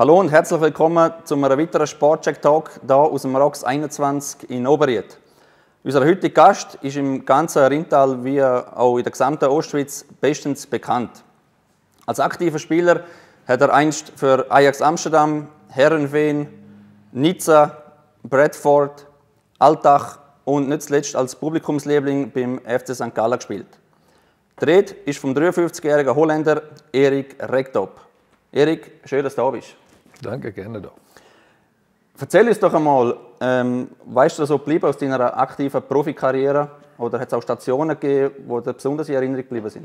Hallo und herzlich willkommen zu einem weiteren Sportcheck-Talk hier aus dem ROX 21 in Oberried. Unser heutiger Gast ist im ganzen Rintal wie auch in der gesamten Ostschweiz bestens bekannt. Als aktiver Spieler hat er einst für Ajax Amsterdam, Heerenveen, Nizza, Bradford, Altach und nicht zuletzt als Publikumsliebling beim FC St. Gallen gespielt. Die Rede ist vom 53-jährigen Holländer Erik Rektop. Erik, schön, dass du da bist. Danke, gerne da. Erzähl uns doch einmal, weißt du so geblieben aus deiner aktiven Profikarriere oder hat es auch Stationen gegeben, die dir besonders in Erinnerung geblieben sind?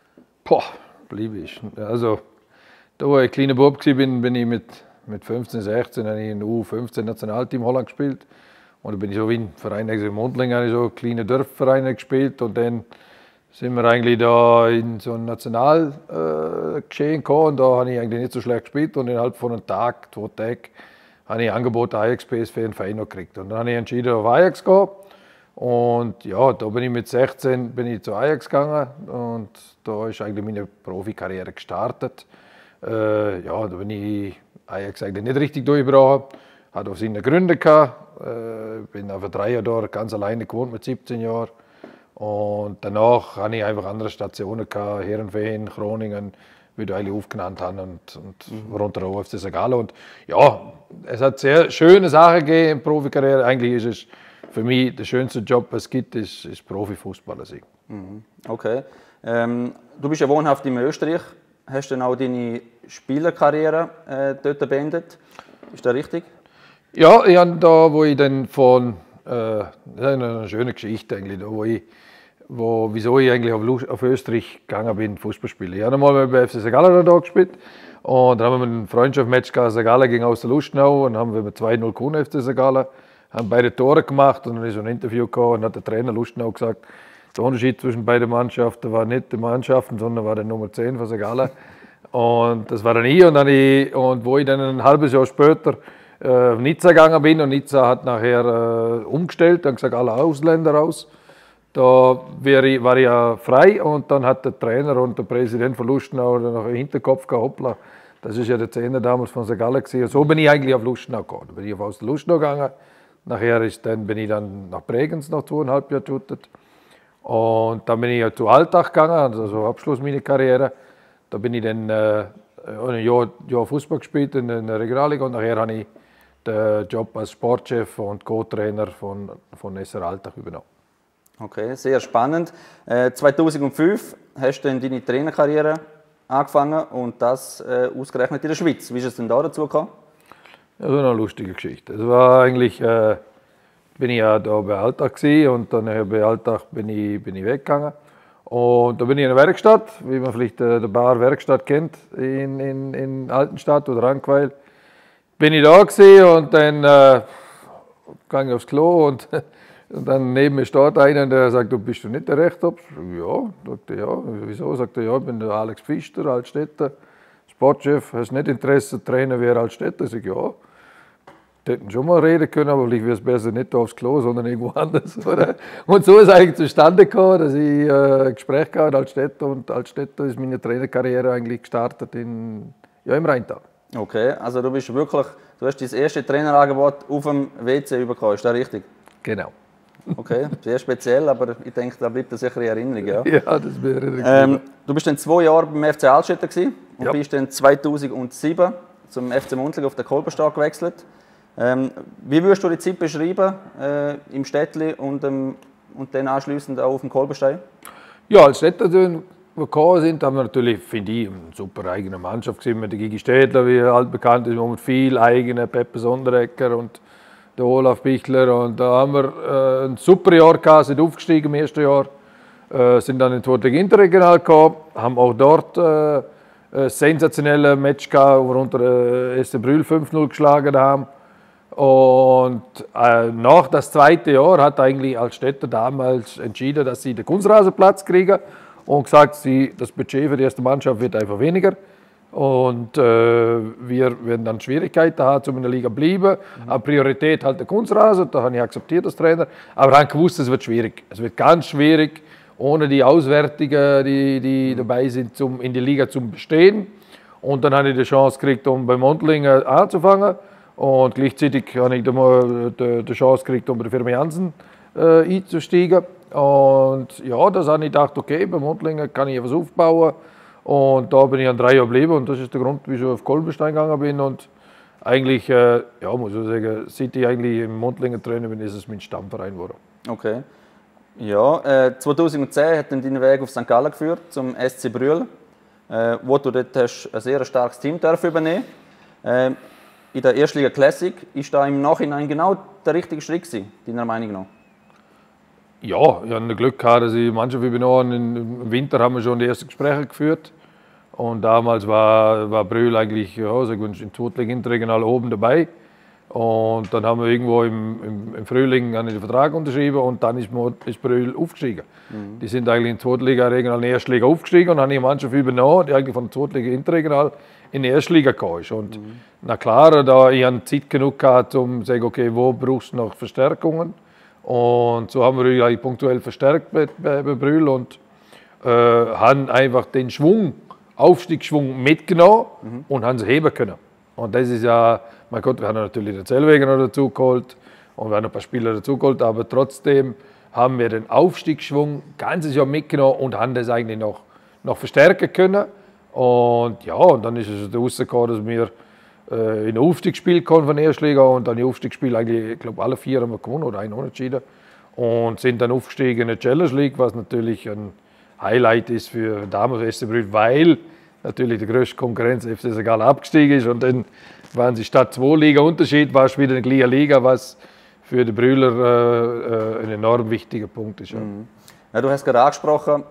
Blieb ich. Also, da wo ich ein kleiner Bub war, bin ich mit 15, 16 in U15 Nationalteam Holland gespielt. Und dann bin ich so wie ein Verein, in Mondling, so kleine Dörfvereine gespielt. Und dann sind wir eigentlich da in so ein Nationalgeschehen gekommen. Und da habe ich eigentlich nicht so schlecht gespielt. Und innerhalb von einem Tag, 2 Tagen, habe ich ein Angebot Ajax PSV in Verein noch gekriegt. Und dann habe ich entschieden, auf Ajax zu gehen. Und ja, da bin ich mit 16 zu Ajax gegangen. Und da ist eigentlich meine Profikarriere gestartet. Da bin ich Ajax eigentlich nicht richtig durchgebrochen. Hat auch seine Gründe gehabt. Bin aber 3 Jahre dort ganz alleine gewohnt mit 17 Jahren. Und danach hatte ich einfach andere Stationen gehabt, Heerenveen, Groningen, wie du eigentlich aufgenannt hast, und runter auf FC St. Gallen. Und ja, es hat sehr schöne Sachen gegeben in der Profikarriere. Eigentlich ist es für mich der schönste Job, was es gibt, ist Profifußballer sein. Okay. Du bist ja wohnhaft in Österreich. Hast du dann auch deine Spielerkarriere dort beendet? Ist das richtig? Ja, ich habe da, wo ich dann das ist eine schöne Geschichte eigentlich, wieso ich eigentlich auf Österreich gegangen bin, Fußball spielen. Ich habe einmal bei FC St. Gallen da gespielt und dann haben wir ein Freundschaftsmatch gehabt, St. Gallen gegen aus der Lustenau und haben wir mit 2-0 gewonnen, FC St. Gallen, haben beide Tore gemacht und dann ist so ein Interview gekommen und hat der Trainer Lustenau gesagt, der Unterschied zwischen beiden Mannschaften war nicht die Mannschaften, sondern war der Nummer 10 von St. Gallen. Und das war dann ich und wo ich dann ein halbes Jahr später auf Nizza gegangen bin und Nizza hat nachher umgestellt, dann gesagt, alle Ausländer raus. Da war ich ja frei und dann hat der Trainer und der Präsident von Lustenau noch im Hinterkopf gehabt, hoppla, das ist ja der Zehner damals von St. Gallen gewesen. So bin ich eigentlich auf Lustenau gekommen. Da bin ich aus der Lustenau gegangen. Nachher bin ich dann nach Bregenz noch 2,5 Jahre geshootet. Und dann bin ich zu Altach gegangen, also Abschluss meiner Karriere. Da bin ich dann ein Jahr Fußball gespielt in der Regionalliga und nachher habe ich den Job als Sportchef und Co-Trainer von SR Altach übernommen. Okay, sehr spannend. 2005 hast du dann deine Trainerkarriere angefangen und das ausgerechnet in der Schweiz. Wie ist es denn da dazu gekommen? Ja, so eine lustige Geschichte. Es war eigentlich, bin ich ja da bei Altach gewesen und dann bei Altach bin ich weggegangen. Und da bin ich in der Werkstatt, wie man vielleicht der Bar Werkstatt kennt, in Altenstadt oder Rankweiler. Bin ich da gewesen und dann ging ich aufs Klo und dann neben mir steht einer, der sagt, du bist du nicht der Rechtop? Ja, sagte ja. Wieso? Sagte ja, ich bin der Alex Pfister, Altstädter, Sportchef. Hast du nicht Interesse, Trainer wie Altstädter? Ich sage ja. Die hätten schon mal reden können, aber ich wäre es besser nicht aufs Klo, sondern irgendwo anders. Oder? Und so ist es eigentlich zustande gekommen, dass ich ein Gespräch hatte mit Altstädter und Altstädter ist meine Trainerkarriere eigentlich gestartet im Rheintal. Okay, also du hast dein erste Trainerangebot auf dem WC bekommen, ist das richtig? Genau. Okay, sehr speziell, aber ich denke, da bleibt das sicher in Erinnerung. Ja, ja das wäre richtig. Du bist dann 2 Jahre beim FC Altstädter und bist dann 2007 zum FC Muntling auf den Kolbenstag gewechselt. Wie würdest du die Zeit beschreiben im Städtli und dann anschliessend auch auf dem Kolbenstein? Ja, als Städter, die gekommen sind, haben wir natürlich, finde ich, eine super eigene Mannschaft gesehen mit der Gigi Städtler, wie altbekannt ist, mit viel eigene Peppe Sonderegger und der Olaf Bichler. Und da haben wir ein super Jahr gehabt, sind aufgestiegen im ersten Jahr, sind dann in die 2. Interregional gekommen, haben auch dort ein sensationelles Match gehabt, wo wir unter SC Brühl 5-0 geschlagen haben. Und nach das 2. Jahr hat eigentlich Altstädter damals entschieden, dass sie den Kunstrasenplatz kriegen und gesagt, das Budget für die erste Mannschaft wird einfach weniger. Und wir werden dann Schwierigkeiten haben, um in der Liga zu bleiben. Aber Priorität halt der Kunstrasen, da habe ich akzeptiert als Trainer. Aber ich habe gewusst, es wird schwierig. Es wird ganz schwierig, ohne die Auswärtigen, die dabei sind, in die Liga zu bestehen. Und dann habe ich die Chance gekriegt, um bei Montlingen anzufangen. Und gleichzeitig habe ich die Chance gekriegt, um bei der Firma Jansen einzusteigen. Und ja, das habe ich gedacht, okay, bei Montlingen kann ich etwas aufbauen. Und da bin ich an 3 Jahren geblieben. Und das ist der Grund, wieso ich auf Kolbenstein gegangen bin. Und eigentlich, ja, muss ich sagen, seit ich eigentlich im Montlingen Trainer bin, ist es mein Stammverein geworden. Okay. Ja, 2010 hat dann deinen Weg auf St. Gallen geführt, zum SC Brühl, wo du dort hast ein sehr starkes Team übernehmen. In der Erstliga Classic ist da im Nachhinein genau der richtige Schritt gewesen, deiner Meinung nach? Ja, ich hatte Glück gehabt, dass ich Mannschaft übernommen. Im Winter haben wir schon die ersten Gespräche geführt. Und damals war Brühl eigentlich, ja, in der zweiten Interregional oben dabei. Und dann haben wir irgendwo im Frühling den Vertrag unterschrieben und dann ist Brühl aufgestiegen. Die sind eigentlich in der zweiten Liga regional in die erste Liga aufgestiegen und haben eine Mannschaft übernommen, die eigentlich von der zweiten Liga interregional in die erste Liga gekommen ist. Und na klar, da ich hatte Zeit genug gehabt, um zu sagen, okay, wo brauchst du noch Verstärkungen? Und so haben wir eigentlich punktuell verstärkt bei Brühl und haben einfach den Aufstiegsschwung mitgenommen und haben sie heben können. Und das ist ja, mein Gott, wir haben natürlich den Zellweger noch dazu geholt und wir haben ein paar Spieler dazu geholt, aber trotzdem haben wir den Aufstiegsschwung ganzes Jahr mitgenommen und haben das eigentlich noch verstärken können. Und ja, und dann ist es rausgekommen, dass wir in ein Aufstiegsspiel kommen von der Erstliga und dann die Aufstiegsspiel eigentlich, ich glaube, alle 4 haben wir gewonnen oder einen unentschieden und sind dann aufgestiegen in die Challenge League, was natürlich ein Highlight ist für damals SC Brühl, weil natürlich die größte Konkurrenz FC St. Gallen abgestiegen ist und dann waren sie statt 2 Liga Unterschied, war es wieder eine gleiche Liga, was für die Brühler ein enorm wichtiger Punkt ist. Ja. Ja, du hast gerade angesprochen,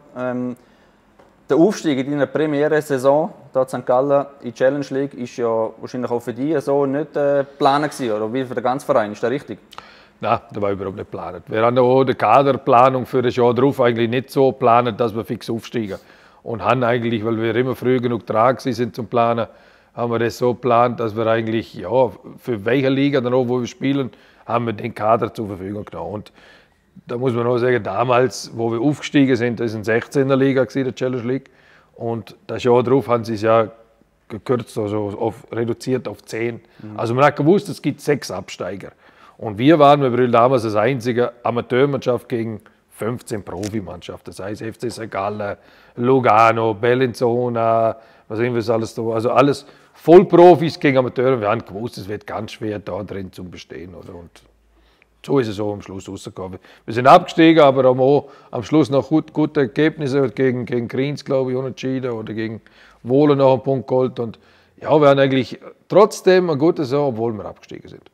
der Aufstieg in deiner Premiere-Saison in St. Gallen in die Challenge League ist ja wahrscheinlich auch für dich so nicht geplant gewesen, oder wie für den ganzen Verein, ist das richtig? Nein, das war überhaupt nicht geplant. Wir haben auch die Kaderplanung für das Jahr drauf eigentlich nicht so geplant, dass wir fix aufsteigen. Und haben eigentlich, weil wir immer früh genug dran sind zum Planen, haben wir das so geplant, dass wir eigentlich, ja, für welche Liga dann auch, wo wir spielen, haben wir den Kader zur Verfügung genommen. Und da muss man auch sagen, damals, wo wir aufgestiegen sind, das war in 16er Liga, der Challenge League. Und das Jahr drauf haben sie es ja gekürzt, also reduziert auf 10. Also man hat gewusst, es gibt 6 Absteiger. Und wir waren bei Brühl damals das einzige Amateurmannschaft gegen 15 Profimannschaften. Das heißt FC St. Gallen, Lugano, Bellinzona, was immer es alles da war. Also alles Vollprofis gegen Amateure. Wir haben gewusst, es wird ganz schwer da drin zu bestehen. Oder? Und so ist es auch am Schluss rausgekommen. Wir sind abgestiegen, aber haben auch am Schluss noch gute Ergebnisse gegen Kriens, glaube ich, unentschieden oder gegen Wohlen noch einen Punkt geholt. Und ja, wir haben eigentlich trotzdem eine gute Saison, obwohl wir abgestiegen sind.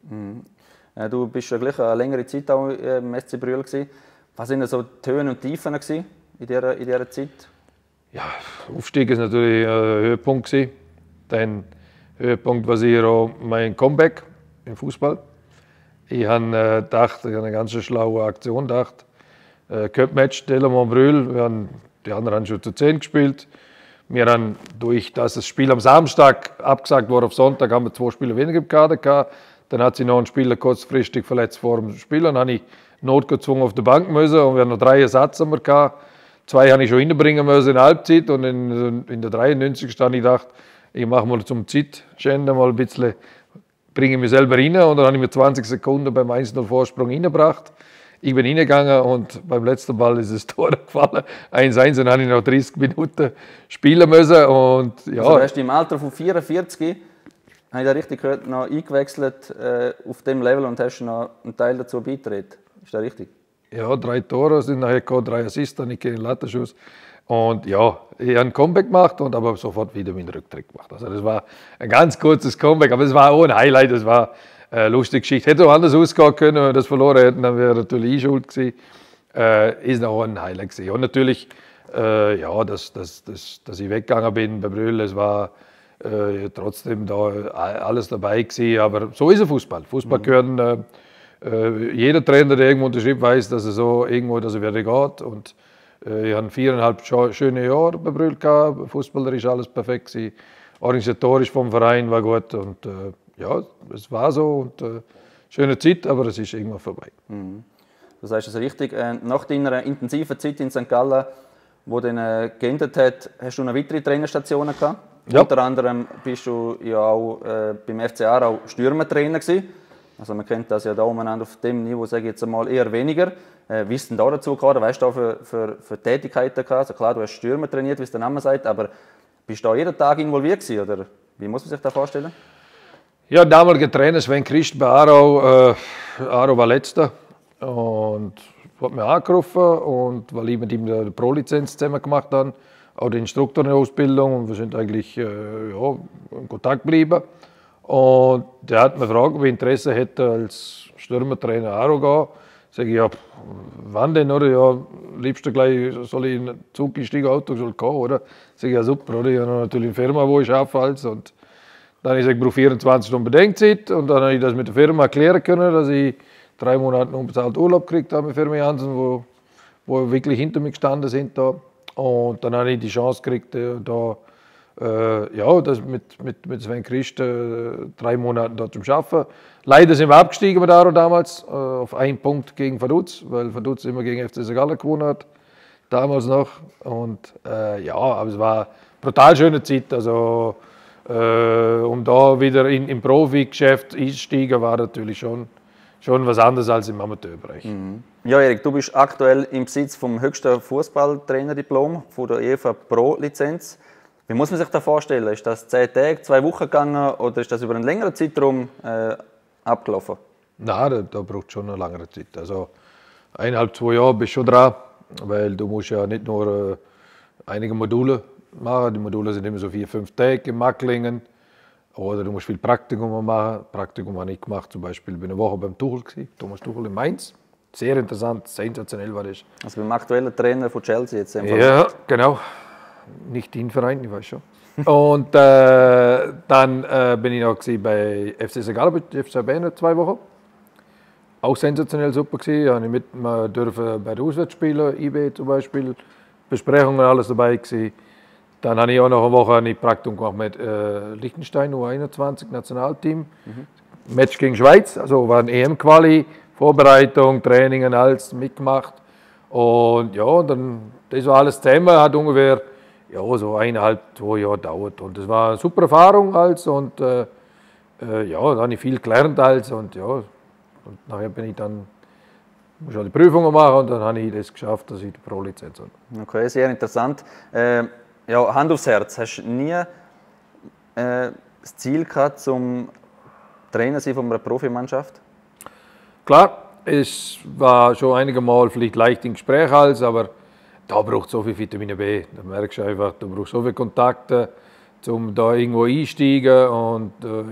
Du bist ja gleich eine längere Zeit auch im SC Brühl gewesen. Was waren so die Höhen und Tiefen in dieser Zeit? Ja, Aufstieg ist natürlich ein Höhepunkt gewesen. Dann Höhepunkt war sicher auch mein Comeback im Fußball. Ich habe gedacht, ich habe eine ganz schlaue Aktion gedacht. Cup-Match Delamont Brühl, die anderen haben schon zu 10 gespielt. Wir haben, durch das Spiel am Samstag abgesagt wurde auf Sonntag, haben wir 2 Spieler weniger im Kader gehabt. Dann hat sich noch ein Spieler kurzfristig verletzt vor dem Spiel. Dann habe ich notgezwungen auf der Bank müssen und wir haben noch 3 Ersatz gehabt. 2 habe ich schon hinbringen müssen in der Halbzeit und in der 93. habe ich gedacht, ich mache mal zum Zeitschänden mal ein bisschen, bringe mich selber rein und dann habe ich mir 20 Sekunden beim 1-0 Vorsprung reingebracht. Ich bin reingegangen und beim letzten Ball ist das Tor gefallen. 1-1, und dann habe ich noch 30 Minuten spielen müssen. Und, ja. Also hast du im Alter von 44, habe ich da richtig gehört, noch eingewechselt auf dem Level und hast noch einen Teil dazu beigetragen. Ist das richtig? Ja, 3 Tore sind nachher gekommen, 3 Assists, dann einen Lattenschuss. Und ja, ich habe ein Comeback gemacht und aber sofort wieder meinen Rücktritt gemacht. Also das war ein ganz kurzes Comeback, aber es war auch ein Highlight, es war eine lustige Geschichte. Hätte auch anders ausgehen können, wenn wir das verloren hätten, dann wäre natürlich schuld gewesen. Ist auch ein Highlight gewesen. Und natürlich, ja, dass ich weggegangen bin bei Brühl, es war trotzdem da alles dabei gewesen, aber so ist ein Fußball. Fußball gehören, jeder Trainer, der irgendwo unterschreibt, weiß, dass er so irgendwo, dass er wieder geht. Und ich habe 4,5 schöne Jahre bei Brühl gehabt. Fußballerisch alles perfekt gewesen. Organisatorisch vom Verein war gut und ja, es war so und schöne Zeit, aber es ist irgendwann vorbei. Du sagst es richtig. Nach deiner intensiven Zeit in St. Gallen, die dann geendet hat, hast du noch weitere Trainerstationen gehabt. Ja. Unter anderem bist du ja auch beim FC Aarau Stürmertrainer gewesen. Also man kennt das ja da umeinander auf dem Niveau, sage ich jetzt einmal, eher weniger. Wie ist denn da dazu gekommen? Was hast du da für Tätigkeiten gehabt? Also klar, du hast Stürmer trainiert, wie es der Name sagt, aber bist du da jeden Tag involviert gewesen, oder wie muss man sich das vorstellen? Ja, damaliger Trainer Sven Christ bei Aarau. Aarau war letzter und hat mich angerufen, und weil ich mit ihm die Pro-Lizenz zusammen gemacht habe, auch die Instruktorenausbildung, und wir sind eigentlich in Kontakt geblieben. Und der hat mich gefragt, ob ich Interesse hätte, als Stürmertrainer Aarau gehen. Sage ich, ja, wann denn, oder? Ja, liebst du gleich, soll ich in einen Zug gestiegen, Auto soll kommen, oder? Sage ich, ja, super, oder? Ich habe natürlich eine Firma, wo ich arbeite, also. Und dann habe ich gesagt, ich brauche 24 Stunden Bedenkzeit, und dann habe ich das mit der Firma erklären können, dass ich 3 Monate unbezahlt Urlaub gekriegt habe mit Firma Jansen, wo wirklich hinter mir gestanden sind da. Und dann habe ich die Chance gekriegt, das mit Sven Christ 3 Monate dort zu arbeiten. Leider sind wir abgestiegen mit Aarau damals, auf 1 Punkt gegen Vaduz, weil Vaduz immer gegen FC St. Gallen gewonnen hat, damals noch. Und aber es war eine brutal schöne Zeit. Also, um da wieder im Profigeschäft einzusteigen, war natürlich schon was anderes als im Amateurbereich. Mhm. Ja, Erik, du bist aktuell im Besitz vom höchsten Fußballtrainerdiplom, von der UEFA Pro-Lizenz. Wie muss man sich das vorstellen? Ist das 10 Tage, 2 Wochen gegangen, oder ist das über einen längeren Zeitraum abgelaufen? Nein, da braucht es schon eine längere Zeit. Also 1,5, 2 Jahre bist du schon dran, weil du musst ja nicht nur einige Module machen. Die Module sind immer so 4, 5 Tage in Macklingen. Oder du musst viel Praktikum machen. Praktikum habe ich gemacht, zum Beispiel bin eine Woche beim Tuchel, Thomas Tuchel in Mainz. Sehr interessant, sensationell war das. Also beim aktuellen Trainer von Chelsea jetzt. Ja, genau. Nicht den Verein, ich weiß schon. Und dann bin ich noch bei FC St. Gallen, bei FC Bern 2 Wochen. Auch sensationell super gewesen. Habe ich mit dürfen bei den Auswärtsspielen, IB zum Beispiel, Besprechungen, alles dabei gewesen. Dann habe ich auch noch eine Woche ein Praktikum gemacht mit Liechtenstein, U21 Nationalteam. Match gegen Schweiz, also war ein EM-Quali, Vorbereitung, Trainingen, alles mitgemacht. Und ja, dann, das war alles zusammen, hat ungefähr so 1,5, 2 Jahre gedauert. Und das war eine super Erfahrung und da habe ich viel gelernt und nachher bin ich dann, muss ich die Prüfungen machen, und dann habe ich das geschafft, dass ich die Pro-Lizenz habe. Okay, sehr interessant. Hand aufs Herz, hast du nie das Ziel gehabt, zum Trainer sein von einer Profimannschaft? Klar, es war schon einige Mal vielleicht leicht im Gespräch, aber da braucht es so viel Vitamin B. Da merkst du einfach, du brauchst so viele Kontakte, um da irgendwo einsteigen, und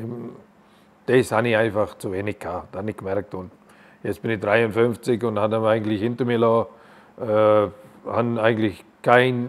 das habe ich einfach zu wenig gehabt, das habe ich gemerkt. Und jetzt bin ich 53 und habe eigentlich hinter mir lassen, habe eigentlich kein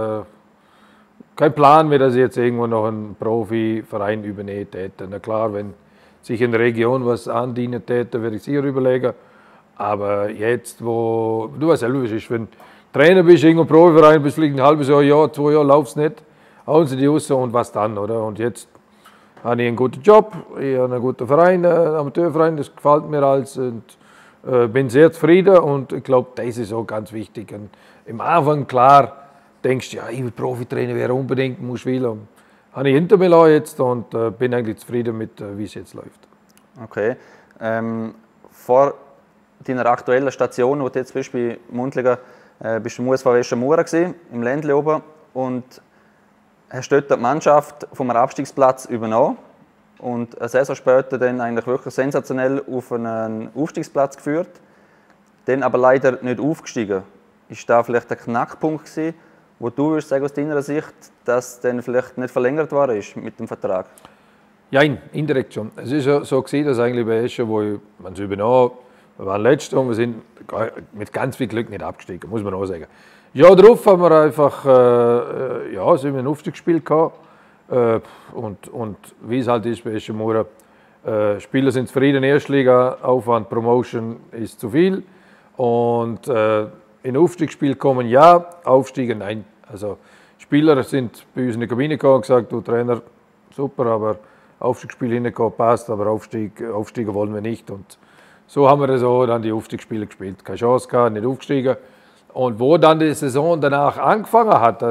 Plan mehr, dass ich jetzt irgendwo noch einen Profiverein übernehmen täte. Na klar, wenn sich in der Region was andienen täte, würde ich sicher überlegen. Aber jetzt, wo du weißt selber, wie es ist, wenn du Trainer bist, irgendwo Profiverein, bist vielleicht ein halbes Jahr, 2 Jahre, laufst nicht, hauen sie die raus, und was dann, oder? Und jetzt habe ich einen guten Job, ich habe einen guten Verein, einen Amateurverein, das gefällt mir alles, und bin sehr zufrieden, und ich glaube, das ist auch ganz wichtig. Und im Anfang, klar, denkst du, ja, ich will Profitrainer werden, unbedingt, muss will. Und habe ich hinter mir jetzt, und bin eigentlich zufrieden mit, wie es jetzt läuft. Okay. Vor deiner aktuellen Station, wo du jetzt bist, bei Muntligen, bist du im USV Westermura gewesen, im Ländle oben, und hast dort die Mannschaft vom Abstiegsplatz übernommen und eine Saison später dann eigentlich wirklich sensationell auf einen Aufstiegsplatz geführt, dann aber leider nicht aufgestiegen. Ist da vielleicht der Knackpunkt gewesen, wo du würdest sagen, aus deiner Sicht, dass dann vielleicht nicht verlängert worden ist mit dem Vertrag? Ja, indirekt schon. Es ist ja so gewesen, dass eigentlich bei Escher, wo man es übernommen, wir waren letzter und wir sind mit ganz viel Glück nicht abgestiegen, muss man auch sagen. Ja, darauf haben wir einfach sind wir ein Aufstiegsspiel gehabt. Und wie es halt ist bei Escher Mura, Spieler sind zufrieden, Erstliga, Aufwand, Promotion ist zu viel. Und in Aufstiegsspiel kommen ja, Aufstiegen nein. Also Spieler sind bei uns in die Kabine gekommen und gesagt, du Trainer, super, aber Aufstiegsspiel hingekommen, passt, aber Aufstiegen wollen wir nicht. Und so haben wir so dann die Aufstiegsspiele gespielt. Keine Chance gehabt, nicht aufgestiegen. Und wo dann die Saison danach angefangen hat, dann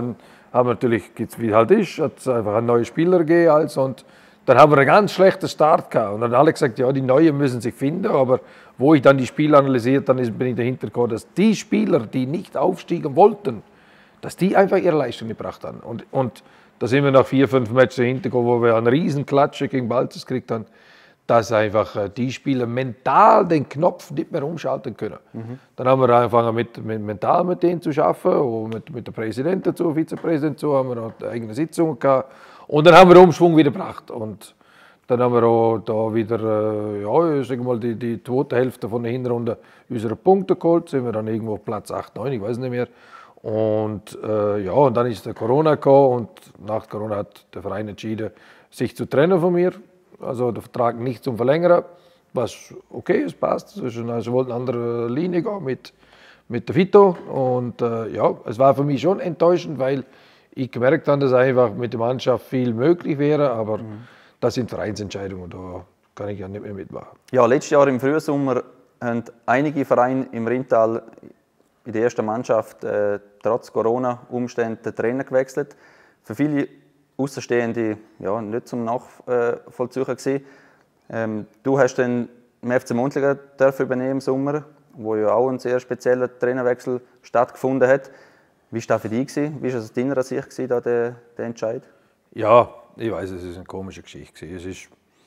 haben wir natürlich, wie halt ist, hat es einfach einen neuen Spieler gegeben. Und dann haben wir einen ganz schlechten Start gehabt. Und dann haben alle gesagt, ja, die Neuen müssen sich finden. Aber wo ich dann die Spiele analysiert, dann bin ich dahinter gekommen, dass die Spieler, die nicht aufstiegen wollten, dass die einfach ihre Leistung gebracht haben. Und da sind wir nach 4, 5 Matches hintergekommen, wo wir einen riesen Klatsche gegen Balzers gekriegt haben, dass einfach die Spieler mental den Knopf nicht mehr umschalten können. Dann haben wir angefangen mental mit denen zu arbeiten, und mit der Präsident dazu, Vizepräsident dazu, haben wir noch eigene Sitzungen gehabt. Und dann haben wir den Umschwung wieder gebracht. Und dann haben wir auch da wieder, ich sage mal, die zweite Hälfte von der Hinrunde unsere Punkte geholt, sind wir dann irgendwo auf Platz 8, 9, ich weiß nicht mehr. Und und dann ist der Corona gekommen und nach Corona hat der Verein entschieden, sich zu trennen von mir, also den Vertrag nicht zu verlängern, was okay ist, passt. Also wollte eine andere Linie gehen mit der Vito und es war für mich schon enttäuschend, weil ich gemerkt habe, dass einfach mit der Mannschaft viel möglich wäre, aber das sind Vereinsentscheidungen, da kann ich ja nicht mehr mitmachen. Ja, letztes Jahr im Frühsommer haben einige Vereine im Rintal in der ersten Mannschaft trotz Corona-Umständen den Trainer gewechselt. Für viele Außenstehende nicht zum Nachvollziehen gewesen. Du hast dann im FC Muntlingen übernehmen im Sommer, wo ja auch ein sehr spezieller Trainerwechsel stattgefunden hat. Wie war das für dich? Wie war es aus deiner Sicht der Entscheid? Ja, ich weiß, es ist eine komische Geschichte. Es ist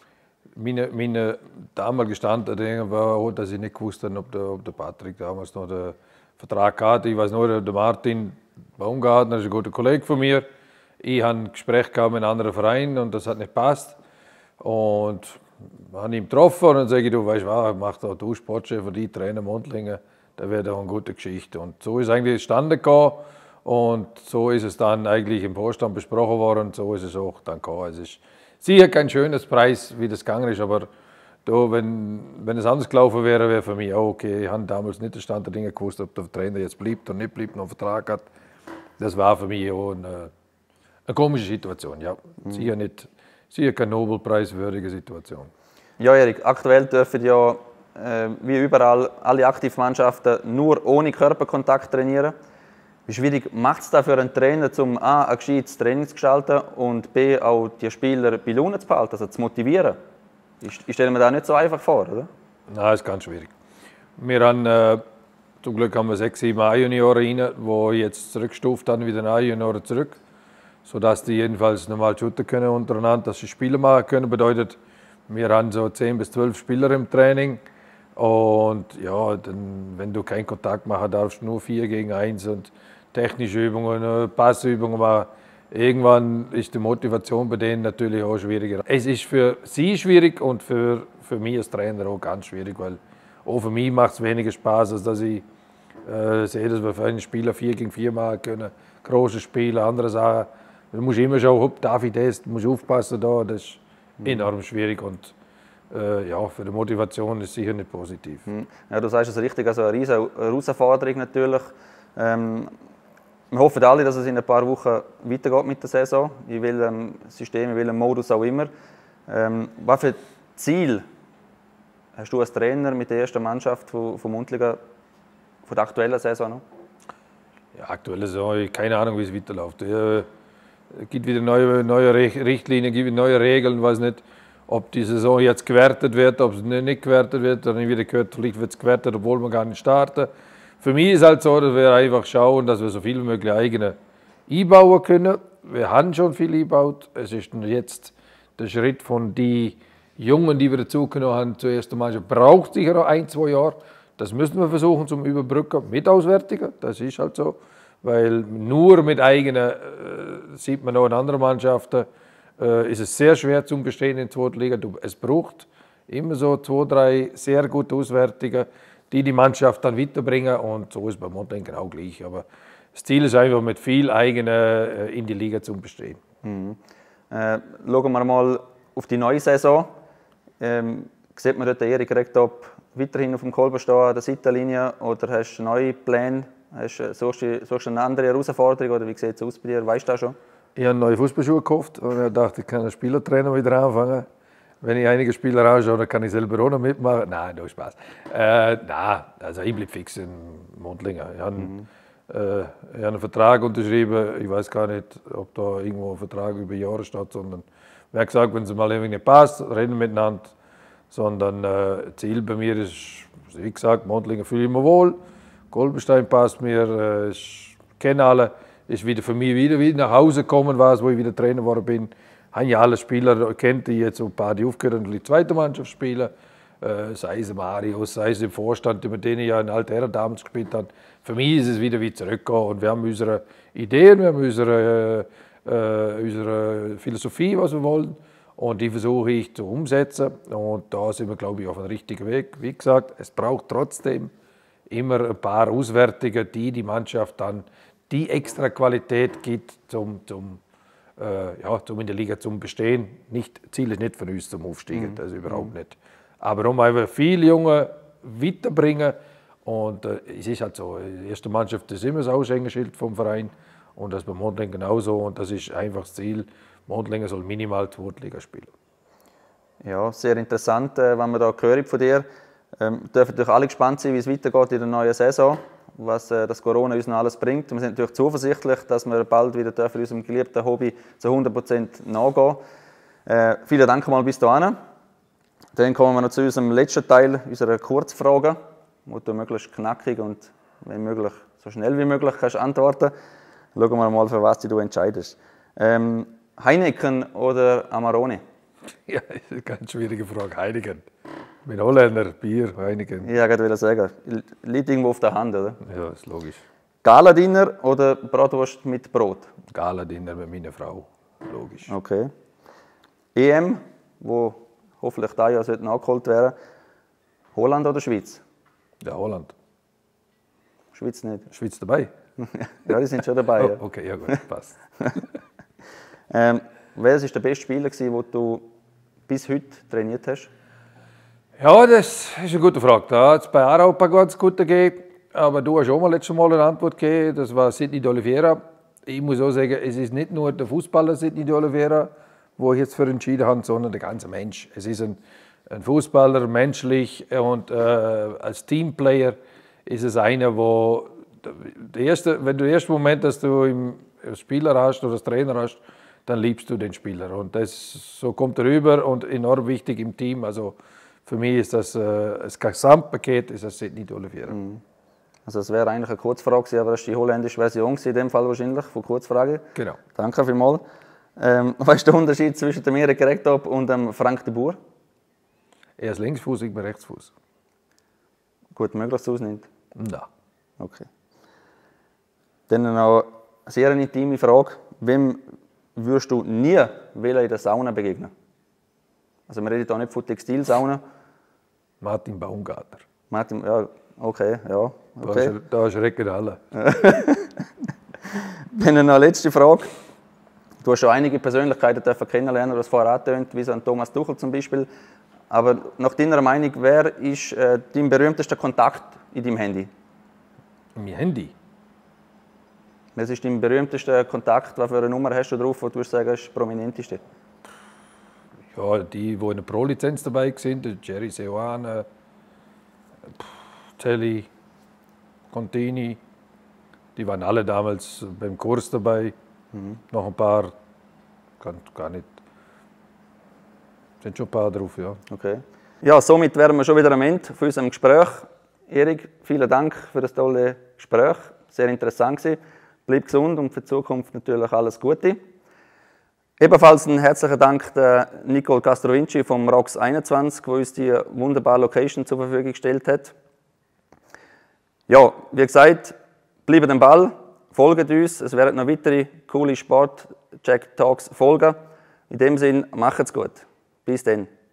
meine damalige Stand war auch, dass ich nicht gewusst habe, ob der Patrick damals noch den Vertrag hatte. Ich weiß nur, der Martin Baumgartner ist ein guter Kollege von mir. Ich hatte ein Gespräch mit einem anderen Verein und das hat nicht gepasst. Und habe ihn getroffen und dann sage ich, du weißt was, mach doch du Sportchef für die Trainer Muntlingen, das wäre doch eine gute Geschichte. Und so ist eigentlich zustande gekommen und so ist es dann eigentlich im Vorstand besprochen worden und so ist es auch dann gekommen. Es ist sicher kein schönes Preis, wie das gegangen ist, aber da, wenn es anders gelaufen wäre, wäre für mich auch okay. Ich habe damals nicht den Stand der Dinge gewusst, ob der Trainer jetzt bleibt oder nicht bleibt, noch einen Vertrag hat. Das war für mich auch eine komische Situation, ja. Sicher keine Nobelpreiswürdige Situation. Ja, Erik, aktuell dürfen ja wie überall alle Aktivmannschaften nur ohne Körperkontakt trainieren. Wie schwierig macht es da für einen Trainer, um A, ein gescheites Training zu gestalten und B, auch die Spieler bei Laune zu behalten, also zu motivieren? Ich stelle mir das nicht so einfach vor, oder? Nein, ist ganz schwierig. Wir haben, zum Glück haben wir 6, 7 A-Junioren rein, die jetzt zurückgestuft haben, wieder A-Junioren zurück, sodass die jedenfalls normal shooten können untereinander, dass sie Spiele machen können. Bedeutet, wir haben so 10 bis 12 Spieler im Training und ja, dann, wenn du keinen Kontakt machen darfst, nur 4 gegen 1 und technische Übungen, Passübungen machen. Irgendwann ist die Motivation bei denen natürlich auch schwieriger. Es ist für sie schwierig und für mich als Trainer auch ganz schwierig, weil auch für mich macht es weniger Spaß, als dass ich sehe, dass wir für einen Spieler 4 gegen 4 machen können. Große Spiele, andere Sachen. Du musst immer schauen, ob darf ich das, du musst aufpassen da. Das ist enorm schwierig und für die Motivation ist es sicher nicht positiv. Ja, du sagst es richtig, also eine riesige Herausforderung natürlich. Wir hoffen alle, dass es in ein paar Wochen weitergeht mit der Saison, in welchem System, in welchem Modus auch immer. Was für Ziel hast du als Trainer mit der ersten Mannschaft von Muntlingen von der aktuellen Saison noch? Ja, aktuelle Saison, ich habe keine Ahnung, wie es weiterläuft. Es gibt wieder neue Richtlinien, gibt wieder neue Regeln, ich weiß nicht, ob die Saison jetzt gewertet wird, ob es nicht gewertet wird. Dann wieder gehört, vielleicht wird es gewertet, obwohl wir gar nicht starten. Für mich ist es halt so, dass wir einfach schauen, dass wir so viel wie möglich eigene einbauen können. Wir haben schon viel eingebaut. Es ist jetzt der Schritt von den Jungen, die wir dazugenommen haben, zuerst einmal braucht sicher noch 1, 2 Jahre. Das müssen wir versuchen zum Überbrücken mit Auswärtigen. Das ist halt so. Weil nur mit eigenen, sieht man auch in anderen Mannschaften, ist es sehr schwer zu bestehen in der zweiten Liga. Es braucht immer so 2, 3 sehr gute Auswärtige, die Mannschaft dann weiterbringen. Und so ist es bei Muntlingen genau gleich. Aber das Ziel ist einfach, mit viel eigenen in die Liga zu bestehen. Schauen wir mal auf die neue Saison. Sieht man dort Erik Rektop weiterhin auf dem Kolben stehen, an der Seitenlinie? Oder hast du neue Pläne? Suchst du eine andere Herausforderung? Oder wie sieht es aus bei dir? Weißt du das schon? Ich habe neue Fußballschuhe gekauft und ich dachte, ich kann als Spielertrainer wieder anfangen. Wenn ich einige Spieler anschaue, dann kann ich selber auch noch mitmachen. Nein, nur Spaß. Also ich bleibe fix in Muntlingen. Ich habe habe einen Vertrag unterschrieben. Ich weiß gar nicht, ob da irgendwo ein Vertrag über Jahre steht, sondern mir hat gesagt, wenn es mal irgendwie nicht passt, reden wir miteinander. Sondern Ziel bei mir ist, wie gesagt, Mondlingen fühle ich mich wohl, Goldenstein passt mir, ich kenne alle, ist wieder für mich wieder nach Hause gekommen, wo ich wieder Trainer geworden bin. Habe ja alle Spieler kennt, die jetzt ein paar, die aufgehört haben, die zweite Mannschaft spielen. Sei es Marius, sei es im Vorstand, mit denen ich ja in Altherren damals gespielt habe. Für mich ist es wieder wie zurückgehen und wir haben unsere Ideen, wir haben unsere Philosophie, was wir wollen und die versuche ich zu umsetzen und da sind wir, glaube ich, auf einem richtigen Weg. Wie gesagt, es braucht trotzdem immer ein paar Auswärtige, die Mannschaft dann die extra Qualität gibt, um in der Liga zum Bestehen. Ziel ist nicht von uns zum Aufsteigen, das überhaupt nicht. Aber um einfach viele Junge weiterbringen. Und es ist halt so, die erste Mannschaft ist immer das Aushängeschild vom Verein. Und das bei Mondlingen genauso. Und das ist einfach das Ziel. Mondlingen soll minimal Zweitliga spielen. Ja, sehr interessant, wenn man da hören von dir. Dürfen natürlich alle gespannt sein, wie es weitergeht in der neuen Saison, was das Corona uns noch alles bringt. Wir sind natürlich zuversichtlich, dass wir bald wieder unserem geliebten Hobby zu 100% nachgehen. Vielen Dank mal bis dahin. Dann kommen wir noch zu unserem letzten Teil, unserer Kurzfragen, wo du möglichst knackig und wenn möglich so schnell wie möglich kannst antworten. Schauen wir mal, für was du entscheidest. Heineken oder Amarone? Ja, das ist eine ganz schwierige Frage. Heineken. Ich bin Holländer, Bier, Heineken. Ja, ich wollte sagen, liegt irgendwo auf der Hand, oder? Ja, ist logisch. Gala-Dinner oder Bratwurst mit Brot? Gala-Dinner mit meiner Frau, logisch. Okay. EM, wo hoffentlich da ja nachgeholt werden. Holland oder Schweiz? Ja, Holland. Schweiz nicht. Schweiz dabei? Ja, die sind schon dabei. Oh, ja. okay, ja gut, passt. Wer war der beste Spieler, den du bis heute trainiert hast? Ja, das ist eine gute Frage. Da hat es bei Aarau ein paar ganz gute gegeben. Aber du hast auch mal letztes Mal eine Antwort gegeben. Das war Sidney d'Oliveira. Ich muss auch sagen, es ist nicht nur der Fußballer Sidney d'Oliveira, wo ich jetzt für entschieden habe, sondern der ganze Mensch. Es ist ein Fußballer, menschlich und als Teamplayer ist es einer, wo wenn du den ersten Moment, dass du als Spieler hast oder als Trainer hast, dann liebst du den Spieler. Und so kommt er rüber und enorm wichtig im Team. Also für mich ist das Gesamtpaket ist das Sidney d'Oliveira. Also es wäre eigentlich eine Kurzfrage, aber das ist die holländische Version in dem Fall wahrscheinlich von Kurzfrage. Genau. Danke vielmals. Was ist der Unterschied zwischen dem Erik Rektop und dem Frank de Boer? Er ist Linksfuß, ich bin Rechtsfuß. Gut möglich, dass du es nicht? Nein. Okay. Dann noch eine sehr intime Frage. Wem würdest du nie in der Sauna begegnen? Also wir reden hier nicht von Textilsauna. Martin Baumgartner. Martin, ja, okay, ja. Okay. Da schrecken alle. Dann noch eine letzte Frage. Du hast schon einige Persönlichkeiten kennenlernen, du hast vorher angetönt, wie so ein Thomas Tuchel zum Beispiel. Aber nach deiner Meinung, wer ist dein berühmtester Kontakt in deinem Handy? Mein Handy? Was ist dein berühmtester Kontakt? Was für eine Nummer hast du drauf, wo du sagen, ist die prominenteste? Ja, die in der Pro-Lizenz dabei sind, Jerry Seoane, Telly, Contini, die waren alle damals beim Kurs dabei. Noch ein paar, gar nicht, sind schon ein paar drauf, ja. Okay. Ja, somit wären wir schon wieder am Ende von unserem Gespräch. Erik, vielen Dank für das tolle Gespräch, sehr interessant gewesen. Bleib gesund und für die Zukunft natürlich alles Gute. Ebenfalls einen herzlichen Dank der Nicole Castrovinci vom ROX 21, die uns die wunderbare Location zur Verfügung gestellt hat. Ja, wie gesagt, bleibt am Ball, folgt uns, es werden noch weitere coole Sport-Check-Talks folgen. In dem Sinne, macht's gut. Bis dann.